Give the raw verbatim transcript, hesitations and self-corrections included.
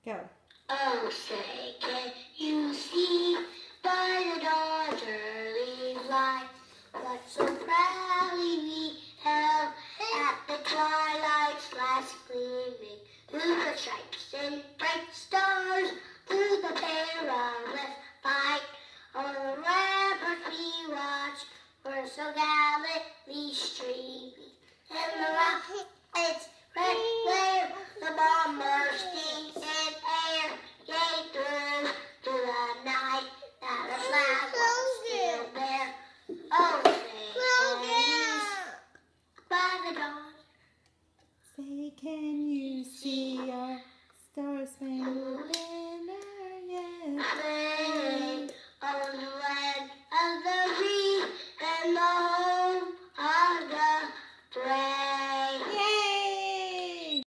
Go. Oh, say, can you see by the dawn's early light what so proudly we held at the twilight's last gleaming, through the stripes and bright stars, through the perilous fight, all the ramparts we watched were so glad.